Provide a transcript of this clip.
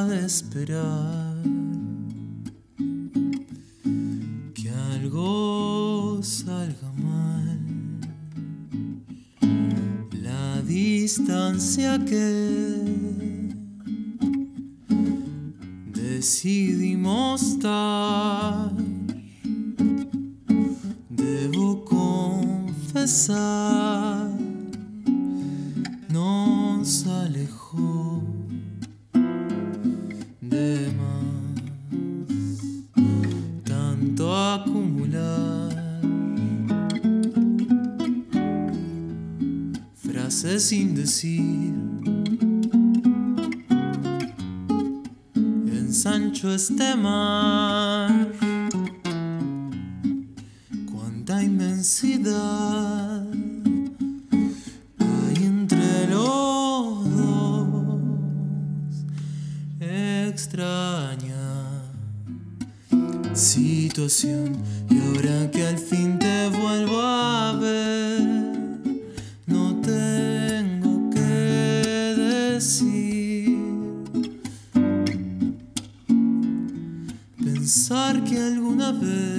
ha de esperar que algo salga mal. La distancia que decidimos dar, debo confesar, nos alejó de más. Tanto acumular frases sin decir, ensancho este mar. Cuánta inmensidad hay entre los dos. Extraña situación, y ahora que al fin te vuelvo a ver, no tengo que decir. Pensar que alguna vez